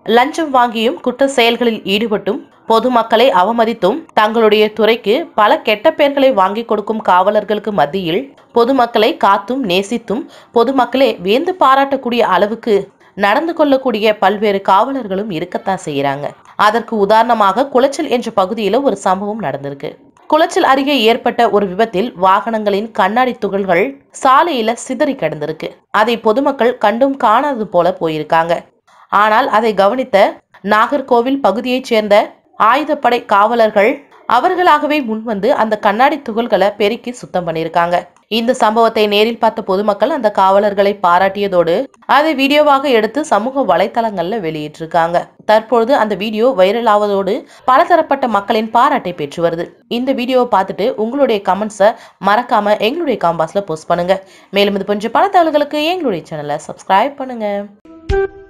லஞ்சம் வாங்கியும் குற்ற செயல்களில் ஈடுபட்டும் பொதுமக்களை அவமதித்தும் தங்களுடைய துறைக்கு பல கெட்ட பெயர்களை வாங்கி கொடுக்கும் காவலர்களுக்கு மத்தியில் பொதுமக்களை காத்தும் நேசித்தும் பொதுமக்களே வியந்து பாராட்டக்கூடிய அளவுக்கு நடந்து கொள்ளக்கூடிய பல்வேறு காவலர்களும் இருக்கத்தான் செய்யறாங்க. அதற்கு உதாரணமாக குளச்சல் என்ற பகுதியில ஒரு சம்பவம் நடந்திருக்கு. குளச்சல் அருகே ஏற்பட்ட ஒரு விபத்தில் வாகனங்களின் கண்ணாடி துகள்கள் சாலையில சிதறி கிடந்திருக்கு. அதை பொதுமக்கள் கண்டும் காணாதது போல போயிருக்காங்க. ஆனால் அதை கவனித்த நாகர்கோவில் பகுதியைச் சேர்ந்த ஆயுதப்படை காவலர்கள் அவர்களாகவே முன்வந்து அந்த கண்ணாடி துகள்களை பெருக்கி சுத்தம் பண்ணியிருக்காங்க. இந்த சம்பவத்தை நேரில் பார்த்த பொதுமக்கள் அந்த காவலர்களை பாராட்டியதோடு அதை வீடியோவாக எடுத்து சமூக வலைதளங்கள்ல வெளியிட்டிருக்காங்க. தற்பொழுது அந்த வீடியோ வைரல் ஆவதோடு பலதரப்பட்ட மக்களின் பாராட்டை பெற்று வருது. இந்த வீடியோவை பார்த்துட்டு உங்களுடைய கமெண்ட்ஸை மறக்காம எங்களுடைய காம்பாஸ்ல போஸ்ட் பண்ணுங்க. மேலும் இது போன்ற பல தகவல்களுக்கு எங்களுடைய சேனலை சப்ஸ்கிரைப் பண்ணுங்க.